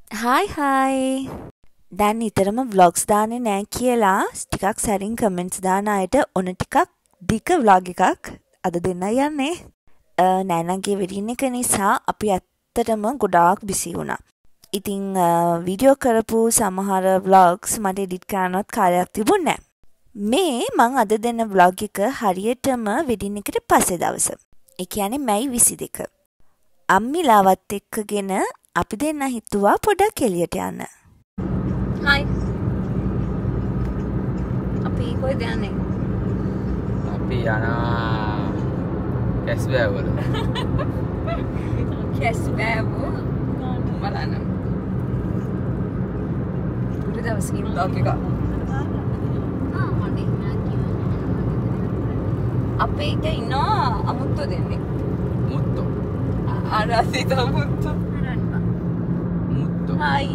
Hi දැන් නිතරම vlogs දාන්නේ නැහැ කියලා ටිකක් සැරින් කමෙන්ට්ස් දාන අයට ඔන්න ටිකක් දිග vlog එකක් අද දෙන්නයි යන්නේ. නෑනගේ වෙඩින් එක නිසා අපි ඇත්තටම ගොඩාක් බිසි වුණා. ඉතින් වීඩියෝ කරපු සමහර vlogs මට එඩිට් කරන්නවත් කාලයක් තිබුණේ නැහැ. මේ මං අද දෙන vlog එක හරියටම වෙඩින් එකට පස්සේ දවස. ඒ කියන්නේ මැයි 22. අම්මිලාවත් එක්කගෙන අපි දෙන්න හිතුවා පොඩක් එළියට යන්න. Hi. අපි කොහෙද යන්නේ? අපි යනවා කැස්බෑ වල. කැස්බෑව බලන්න. උඩ දවසකින් vlog එක. අපේ ඉත ඉන්නවා අමුත්තෝ දෙන්නේ. මුත්තෝ. ආරාසිත අමුත්තෝ. මුත්තෝ. Hi.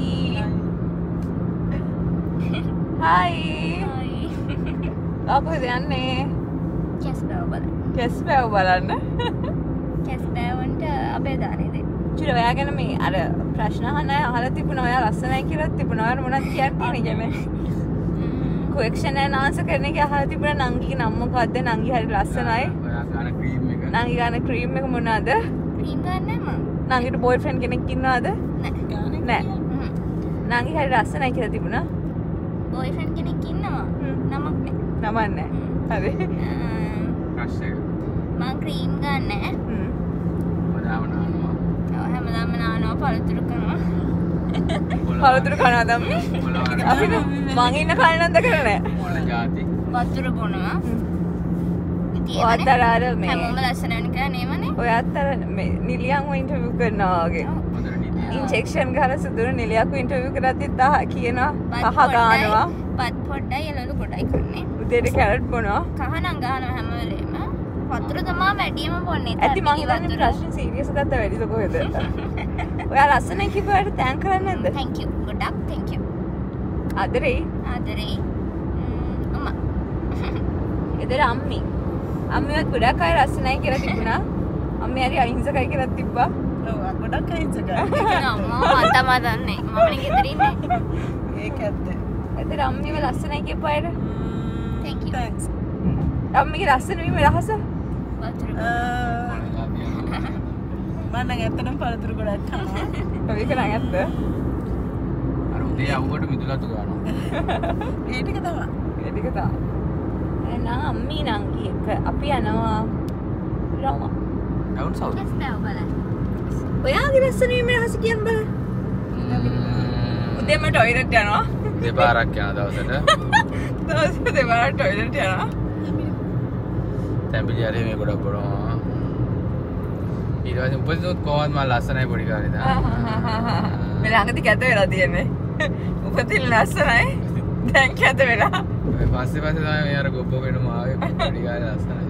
Hi. අපේ යන්නේ කැස්බෑව බලන්න. කැස්බෑව බලන්න. කැස්බෑවන්ට අපේ දානේ දෙන්න. චිර ඔයා ගැන මේ අර ප්‍රශ්න අහන්න අහලා තිබුණා. ඔයා ලස්සනයි කියලා තිබුණා. ඔයාලා මොනවද කියන්නේ ගැන? ක්වෙස්චන් and answer කරන එක අහලා තිබුණා. නංගිගේ නම මොකද්ද? නංගි හරි ලස්සනයි. ඔයා ගන්න ක්‍රීම් එක. නංගි ගන්න ක්‍රීම් එක මොනවාද? ක්‍රීම් ගන්නෑ මම. නංගිට බොයිෆ්‍රෙන්ඩ් කෙනෙක් ඉන්නවද? නෑ. නෑ. නංගි හරි ලස්සනයි කියලා තිබුණා. බොයිෆ්‍රෙන්ඩ් කෙනෙක් ඉන්නවා. නමක් නෑ. නමක් නෑ. හරි. ක්‍රෂ් එක. මම ක්‍රීම් ගන්නෑ. ඔයාම නානවා. ඔව් හැමදාම නානවා පළතුරු කරනවා. පළතුරු කනවා තමයි. අපිට මං ඉන්න කලින් නැද්ද කරන්නේ? මොන જાති? වතුර බොනවා. ඔයත් අර මේ හැමෝම ලස්සන වෙන කියලා නේමනේ. ඔයත් අර මේ නිලියන්ව ඉන්ටර්විව් කරනවා වගේ. හොඳට නිදිය. ඉන්ජෙක්ෂන් ගහලා සුදුන නිලියක්ව ඉන්ටර්විව් කරද්දිත් කියනවා කහ ගන්නවා. පත් පොඩ්ඩයි එළවලු කොටයි කන්නේ. උදේට කැරට් බොනවා. කහ නම් ගන්නවා හැම වෙලේම. වතුර තමයි වැඩියම බොන්නේ. ඇති මං හිතන්නේ ප්‍රශ්න සීරියස් ගත්ත වැඩිද කොහෙද? ඔයා ලස්සනයි කිව්වට තෑන්ක් කරන්නේ නැද්ද? thank you. ගොඩක් thank you. ආදරේ. ආදරේ. අම්මා. එදර අම්මි. අම්මිවත් ගොඩක් අය ලස්සනයි කියලා තිබුණා. අම්මි හරි අහිංසකයි කියලා තිබ්බා. ඔව් ගොඩක් අහිංසකයි. අම්මා මම තමයි දන්නේ. මමනේ ගෙදර ඉන්නේ. ඒක ඇත්ත. එදර අම්මිව ලස්සනයි කියපු අයට thank you. thanks. අම්මිගේ ලස්සන වීම රහස වතුර මම නම් ඇත්තටම පළතුරු ගොඩක් කනවා. ඒක නම් ඇත්ත. අර උදේ අවුවට මිදුලතු ගන්නවා. ඒ ටික තමයි. ඒ ටික තමයි. එහෙනම් අම්මි නංගි එක්ක අපි යනවා රෝම. Down south. කැස්බෑව බලන්න. ඔයාගේ ලස්සන වීම රහස කියන්න බලන්න. උදේම ටොයිලට් යනවා. දෙපාරක් යන දවසට. දවසට දෙපාරක් ටොයිලට් යනවා. තැඹිලි හරි මේ ගොඩක් බොනවා. ඊට පස්සේ උපදිනොත් කොහොමද මම ලස්සනයි පොඩි කාලේ දා. මේ ළඟදී කැත වෙලා තියෙන්නේ. උපතින් ලස්සනයි. දැන් කැත වෙලා. පස්සේ තමයි මේ අර ගොබ්බෝ වෙනම ආවේ පොඩි කාලේ ලස්සනයි.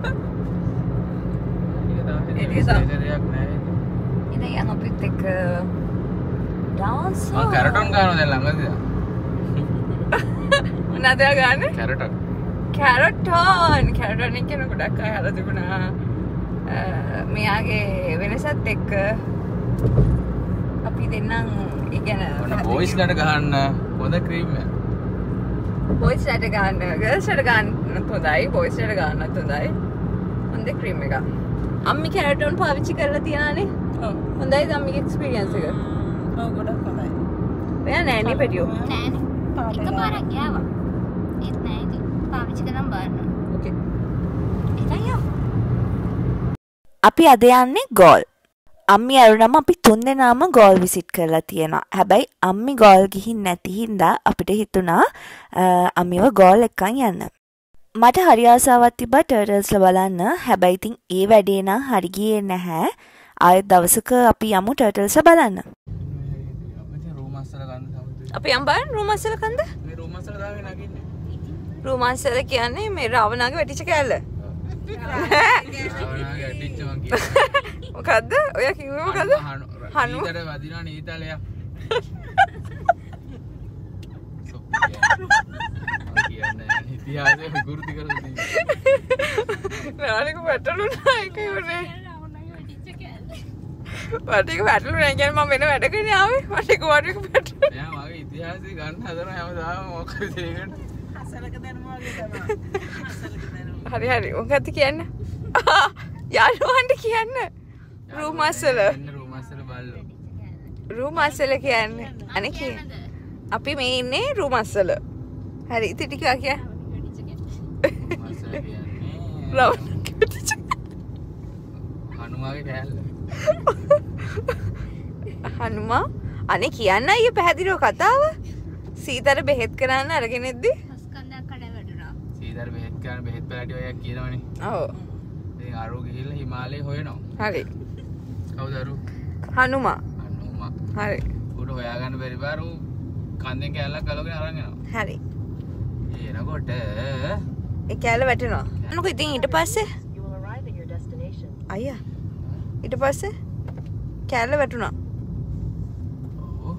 ඒක තමයි දෙයක් නෑ. ඉතින් යන් අපිත් එක්ක ඩාන්ස් මම කැරටොන් ගන්නවා දැන් ළඟදී. මොනවද ගන්නේ? කැරටොන්. කැරටොන් කියන ගොඩක් අය අහලා තිබුණා. මෙයාගේ වෙනසත් එක්ක අපි දෙන්නම් ඉගෙන ඔන්න බොයිස්ලට ගහන්න හොඳ ක්‍රීම් එක. බොයිස්ලට ගන්න ගර්ල්ස්ලට ගන්න හොඳයි බොයිස්ලට ගන්නත් හොඳයි. හොඳ ක්‍රීම් එකක්. අම්මි කැරටොන් පාවිච්චි කරලා තියනානේ. ඔව්. හොඳයිද අම්මිගේ එක්ස්පීරියන්ස් එක? ඔව් ගොඩක් හොඳයි. ඔයා නෑනේ පැටියෝ. නෑනේ. එකපාරක් ගියාවා. ඒත් නෑ ඉතින්. පාවිච්චි කරන් බලන්න. ඕකේ. ඉතින් අපි අද යන්නේ ගෝල්. අම්මි අරුණම අපි තුන්දෙනාම ගෝල් විසිට් කරලා තියෙනවා. හැබැයි අම්මි ගෝල් ගිහින් නැති හින්දා අපිට හිතුණා අම්මිව ගෝල් එක්කන් යන්න. මට හරි ආසාවක් තිබ්බා ටර්ටල්ස්ලා බලන්න. හැබැයි ඉතින් ඒ වැඩේ නම් හරි ගියේ නැහැ. ආයෙත් දවසක අපි යමු ටර්ටල්ස්ලා බලන්න. අපිට රූම් අස්සල ගන්න සමුදේ. අපි යම් බලන්න රූම් අස්සල කන්ද? මේ රූම් අස්සල දාගෙන නගින්නේ. රූම් අස්සල කියන්නේ මේ රාවණාගේ වැටිච්ච කෑල්ල. ආවනාගේ ඇටිච්ච මං කියන්නේ. මොකද්ද? ඔයා කිව්වේ මොකද්ද? හනු. ඊතර වදිනා නීතලය. කියන්නේ ඉතිහාසයේ විකෘති කරලා තියෙනවා. නාලික පැටළුණා ඒක උනේ. වටික වැටලුනේ නැහැ කියන්නේ මම වෙන වැඩකනේ ආවේ. වටික වැටලුනේ. එයා මගේ ඉතිහාසය ගන්න හදන හැමදාම මොකද දෙයකට. හසලක දැනුම වගේ තමයි. හසලක දැනුම. හරි හරි මොකක්ද කියන්න? යාළුවන්ට කියන්න. රූම් අසල. රූම් අසල බල්ලෝ. රූම් අසල කියන්නේ. අනේ කිය. අපි මේ ඉන්නේ රූම් අසල. හරි ඉතින් ටික කිය. අසල කියන්නේ රවුම් කිව්වද? හනුමාගේ කෑල්ල. හනුමා අනේ කියන්න අයියේ පැහැදිලිව කතාව. සීතර බෙහෙත් කරන්න අරගෙන ඉද්දි. ස්කන්ධයක් කඩ වැටුණා. සීතල බෙහෙත් කරන බෙහෙත් පැලටි ඔය කියනවනේ. ඔව්. ඉතින් අරු ගිහිල්ලා හිමාලයේ හොයනවා. හරි. කවුද අරු? හනුමා. හනුමා. හරි. උඩ හොයාගන්න බැරි බාරු කන්දෙන් කෑල්ලක් ගලවගෙන අරන් යනවා. හරි. එනකොට ඒ කෑල්ල වැටෙනවා. අනකො ඉතින් ඊට පස්සේ අයියා ඊට පස්සේ කෑල්ල වැටුණා. ඔව්.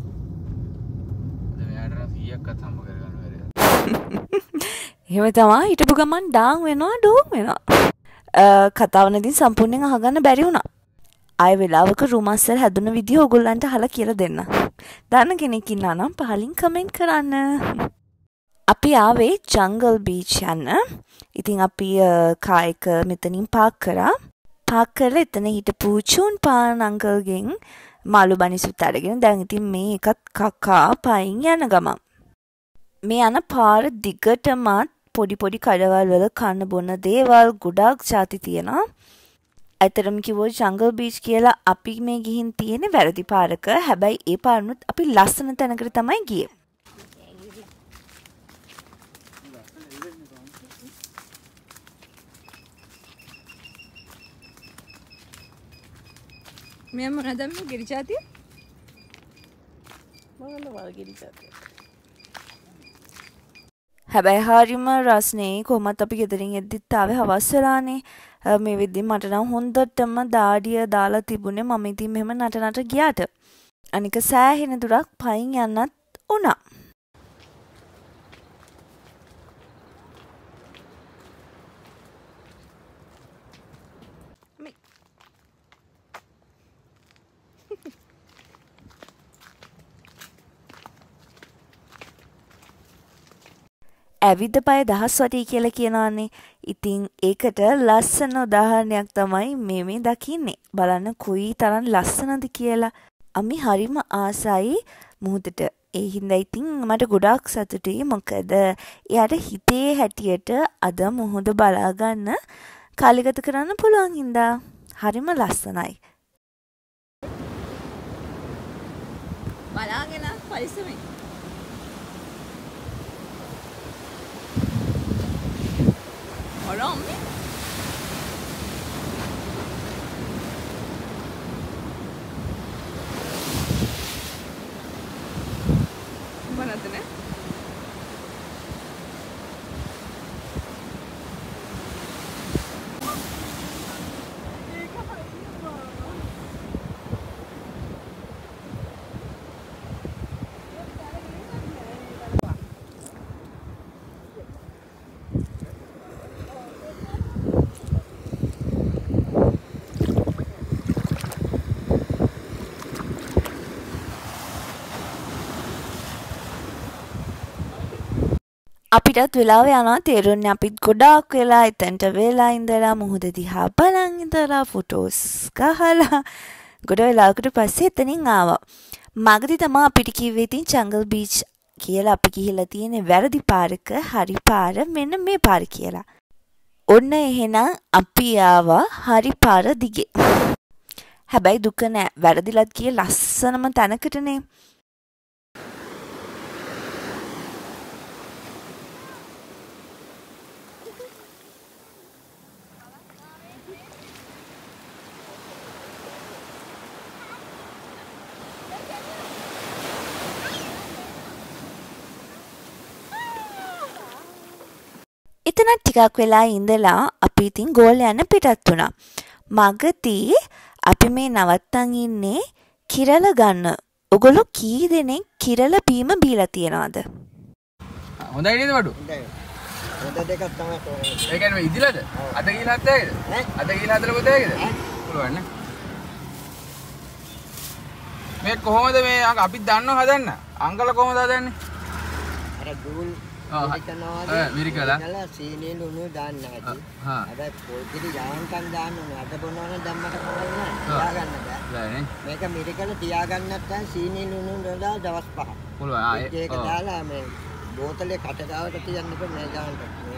දැන් මෙයාට 100ක්වත් හම්බ කරගන්න බැරිද? එහෙම තමයි හිටපු ගමන් ඩාන් වෙනවා ඩෝන් වෙනවා. කතාව නේදී සම්පූර්ණයෙන් අහගන්න බැරි වුණා. ආය වෙලාවක රුමස්සල් හැදුන විදිය ඕගොල්ලන්ට අහලා කියලා දෙන්න. දන්න කෙනෙක් ඉන්නා නම් පහලින් කමෙන්ට් කරන්න. අපි ආවේ ජංගල් බීච් යන්න. ඉතින් අපි කාර් එක මෙතනින් පාක් කරා. පාක් කරලා එතන හිටපු චූන් පාන් අංකල්ගෙන් මාළු බනිසුත් අරගෙන දැන් ඉතින් මේ එකත් කකා පයින් යන ගමන්. මේ යන පාර දිගටමත් පොඩි පොඩි කඩවල් වල කන්න බොන දේවල් ගොඩාක් ಜಾති තියෙනවා. ඇතරම කිව්වොත් ජංගල් බීච් කියලා අපි මේ ගිහින් තියෙන වැරදි පාරක. හැබැයි ඒ පාරනුත් අපි ලස්සන තැනකට තමයි ගියේ. මෙයා මොනවද මේ ගිරිජාතිය? මොනවද වල්ගිරි සත්‍ය. හැබැයි හරිම රස්නේ කොහොමත් අපි ගෙදරින් එද්දිත් ආවේ හවස් වෙලානේ. මේ වෙද්දි මට නම් හොඳටම දාඩිය දාලා තිබුණේ මම ඉතින් මෙහෙම නට ගියාට. අනික සෑහෙන දුරක් පයින් යන්නත් උනා. ඇවිද පය දහස් වටී කියලා කියනවානේ. ඉතින් ඒකට ලස්සන උදාහරණයක් තමයි මේ දකින්නේ. බලන්න කොයි තරම් ලස්සනද කියලා. අපි හරිම ආසයි මුහුදට. ඒ හින්දා ඉතින් මට ගොඩාක් සතුටුයි. මොකද එයාට හිතේ හැටියට අද මුහුද බලා ගන්න කාලෙගත කරන්න පුළුවන් හින්දා හරිම ලස්සනයි. බලාගෙන පරිස්සමෙන්. Hold මොනවද නේ? අපිටත් වෙලාව යනවා තේරුන්නේ. අපිත් ගොඩාක් වෙලා එතනට වෙලා ඉඳලා මුහුද දිහා බලන් ඉඳලා ෆොටෝස් ගහලා ගොඩ වෙලාවකට පස්සේ එතනින් ආවා. මගදී තමයි අපිට කිව්වේ ඉතින් ජංගල් බීච් කියලා අපි ගිහිල්ලා තියෙන වැරදි පාරක හරි පාර මෙන්න මේ පාර කියලා. ඔන්න එහෙනම් අපි ආවා හරි පාර දිගේ. හැබැයි දුක නෑ. වැරදිලත් ගියේ ලස්සනම තැනකටනේ. එතනත් ටිකක් වෙලා ඉඳලා අපි ඉතින් ගෝල් යන්න පිටත් වුණා. මගදී අපි මේ නවත්තන් ඉන්නේ කිරල ගන්න. ඔගොල්ලෝ කී දෙනෙක් කිරල බීම බීලා තියනවද? හොඳයි නේද බඩු? හොඳයි. හොඳ දෙකක් තමයි තෝරන්නේ. ඒ කියන්නේ ඉදිලාද? අද ගිහලා හත් ඇයිද? අද ගිහලා හදලා පොත ඇයිද? පුළුවන් නේ. මේ කොහොමද මේ අපි දන්නව හදන්න? අංකල කොහොමද හදන්නේ? අර දුල් විරිකලා සීනි ලුණු දාන්න ඇති. හැබැයි පොඩි යාන්කම් දාන්න ඕනේ. අද බොනවනම් දැම්මට කවදාවත් නෑ. තියාගන්න බෑ. මේක මිරිකලා තියාගන්න නැත්නම් සීනි ලුණු දාලා දවස් 5ක්. පුළුවන්. ඒක දාලා මේ බෝතලේ කට ගාවට තියන්න ඉතින් මේ දාන්න.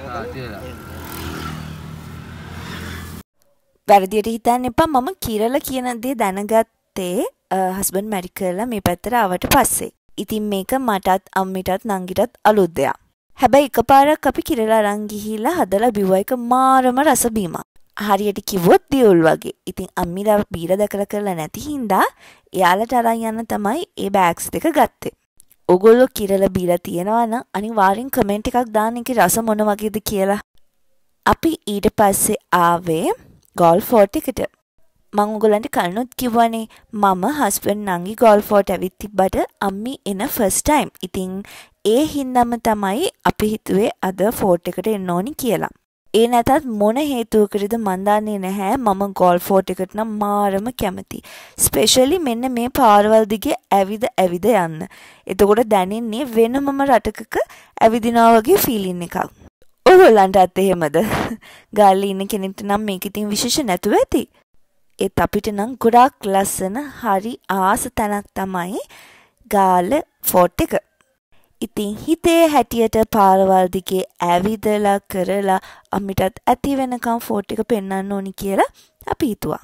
වැරදියට හිතන්න එපා. මම කිරලා කියන දේ දැනගත්තේ හස්බන්ඩ් මැරි කරලා මේ පැත්තට ආවට පස්සේ. ඉතින් මේක මටත් අම්මිටත් නංගිටත් අලුත් දෙයක්. හැබැයි එකපාරක් අපි කිරලා අරන් ගිහිල්ලා හදලා බිව්ව එක මාරම රස බීමක්. හරියට කිව්වොත් දියුල් වගේ. ඉතින් අම්මිලා බීලා දැකලා කරලා නැති හින්දා එයාලට අරන් යන්න තමයි ඒ බෑග්ස් දෙක ගත්තේ. ඔගොල්ලෝ කිරලා බීලා තියෙනවා නම් අනිවාර්යෙන් කමෙන්ට් එකක් දාන්න ඒකේ රස මොන වගේද කියලා. අපි ඊට පස්සේ ආවේ ගෝල්ෆ් ෆෝට් එකට. මම ඔයගලන්ට කලිනුත් කිව්වනේ මම හස්බන්ඩ් නංගි ගෝල්ෆ් ෆෝට් ඇවිත් තිබ්බට අම්මි එන ෆස්ට් ටයිම්. ඉතින් ඒ හින්දාම තමයි අපි හිතුවේ අද ෆෝට් එකට එන්න ඕනි කියලා. ඒ නැතත් මොන හේතුවකටද මන් දන්නේ නැහැ. මම ගෝල්ෆ් ෆෝට් එකට නම් මාරම කැමති. ස්පෙෂලි මෙන්න මේ පාරවල් දිගේ ඇවිද යන්න. එතකොට දැනෙන්නේ වෙනමම රටකක ඇවිදිනවා වගේ ෆීලින් එකක්. ඔයගොල්ලන්ටත් එහෙමද? ගාල්ලේ ඉන්න කෙනෙක්ට නම් මේක ඉතින් විශේෂ නැතුව ඇති. ඒත් අපිට නම් ගොඩාක් ලස්සන හරි ආස තැනක් තමයි ගාල්ල ෆෝට් එක. ඉතින් හිතේ හැටියට පාරවල් දිගේ ඇවිදලා කරලා අම්මිටත් ඇති වෙනකම් ෆෝට් එක පෙන්වන්න ඕනි කියලා අපි හිතුවා.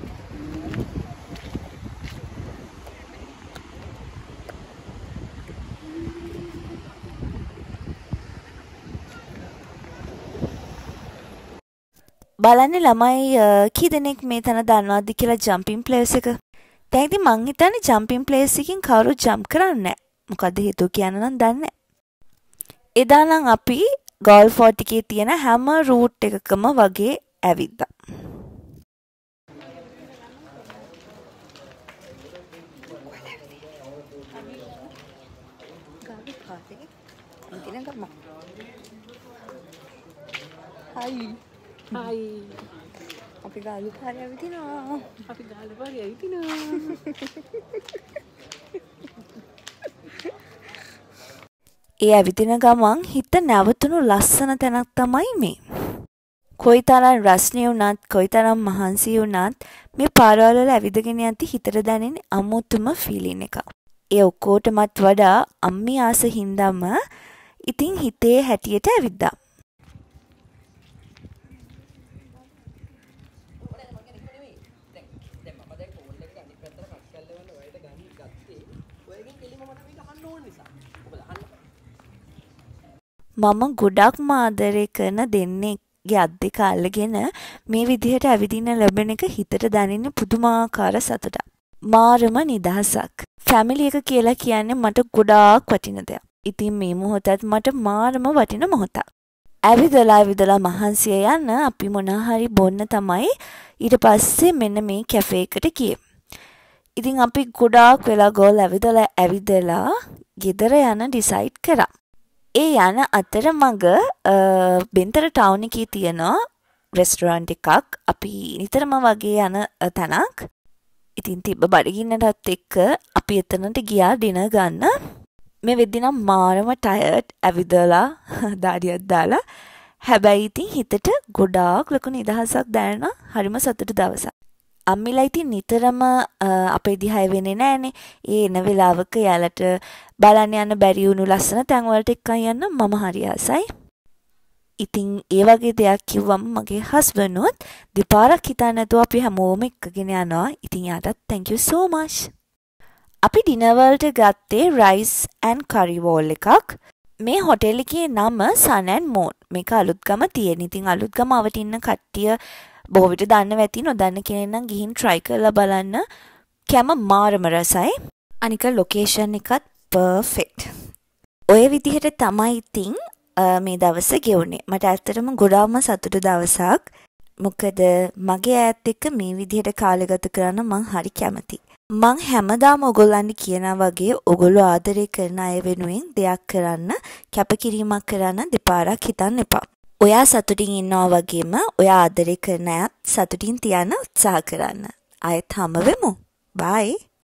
බලන්න ළමයි කී දෙනෙක් මේ තැන දන්නවද කියලා ජම්පින් ප්ලේස් එක. දැන් ඉතින් මං හිතන්නේ ජම්පින් ප්ලේස් එකකින් කවුරුත් ජම්ප් කරන්නේ නැහැ. මොකද හේතුව කියන්න නම් දන්නේ නැහැ. එදා නම් අපි ගෝල්ෆ් ෆෝට් එකේ තියෙන හැම රූට් එකකම වගේ ඇවිද්දා. හයි අපි ගාලු පාරේ ඇවිදිනවා. ඒ ඇවිදින ගමන් හිත නැවතුණු ලස්සන තැනක් තමයි මේ. කොයිතරම් රස්නේ වුණත් කොයිතරම් මහන්සි වුණත් මේ පාරවල් වල ඇවිදගෙන යද්දි හිතට දැනෙන අමුතුම ෆීලින් එකක්. ඒ ඔක්කොටමත් වඩා අම්මි ආස හින්දාම ඉතින් හිතේ හැටියට ඇවිද්දා. මම ගොඩක්ම ආදරය කරන දෙන්නෙක්ගේ අත් දෙක අල්ලගෙන මේ විදිහට ඇවිදින්න ලැබෙන එක හිතට දැනෙන පුදුමාකාර සතුටක්. මාරම නිදහසක්. ෆැමිලි එක කියලා කියන්නේ මට ගොඩාක් වටින දෙයක්. ඉතින් මේ මොහොතත් මට මාරම වටින මොහොතක්. ඇවිදලා මහන්සිය යන අපි මොනවා හරි බොන්න තමයි ඊට පස්සේ මෙන්න මේ කැෆේ එකට ගියේ. ඉතින් අපි ගොඩාක් වෙලා ගෝල් ඇවිදලා ගෙදර යන ඩිසයිඩ් කරා. ඒ යන අතරමඟ බෙන්තර ටවුන් එකේ තියෙන රෙස්ටොරන්ට් එකක් අපි නිතරම වගේ යන තැනක්. ඉතින් තිබ්බ බඩගින්නටත් එක්ක අපි එතනට ගියා ඩිනර් ගන්න. මේ වෙද්දි නම් මාරම ටයර්ඩ් ඇවිදලා දාඩියක් දාලා. හැබැයි ඉතින් හිතට ගොඩාක් ලොකු නිදහසක් දැනෙන හරිම සතුටු දවසක්. අම්මිලා ඉතින් නිතරම අපේ දිහා වෙන්නේ නැහනේ. ඒ එන වෙලාවක යාලට බලන්න යන්න බැරි වුණු ලස්සන තැන් වලට එක්කන් යන්න මම හරි ආසයි. ඉතින් ඒ වගේ දෙයක් කිව්වම මගේ හස්බන්ඩ් උත් දෙපාරක් හිතන්නේ නැතුව අපි හැමෝම එක්කගෙන යනවා. ඉතින් යාටත් thank you so much. අපි ඩිනර් වලට ගත්තේ rice and curry bowl එකක්. මේ හොටෙල් එකේ නම Sun and Moon. මේක අලුත්ගම තියෙන. ඉතින් අලුත්ගම අවට ඉන්න කට්ටිය බොහෝ විට දන්නව ඇති. නොදන්න කෙනෙක් නම් ගිහින් try කරලා බලන්න. කැම මාරම රසයි. අනික ලොකේෂන් එකත් perfect. ඔය විදිහට තමයි ඉතින් මේ දවස ගෙවුනේ. මට ඇත්තටම ගොඩාක්ම සතුටු දවසක්. මොකද මගේ ඈත් එක්ක මේ විදිහට කාලය ගත කරන්න මං හරි කැමතියි. මං හැමදාම ඔයගොල්ලන්ට කියනා වගේ ඔයගොල්ලෝ ආදරය කරන අය වෙනුවෙන් දෙයක් කරන්න, කැපකිරීමක් කරන්න දෙපාරක් හිතන්න එපා. ඔයා සතුටින් ඉන්නවා වගේම ඔයා ආදරය කරන අයත් සතුටින් තියන්න උත්සාහ කරන්න. ආයෙත් හම්බ වෙමු. බයි.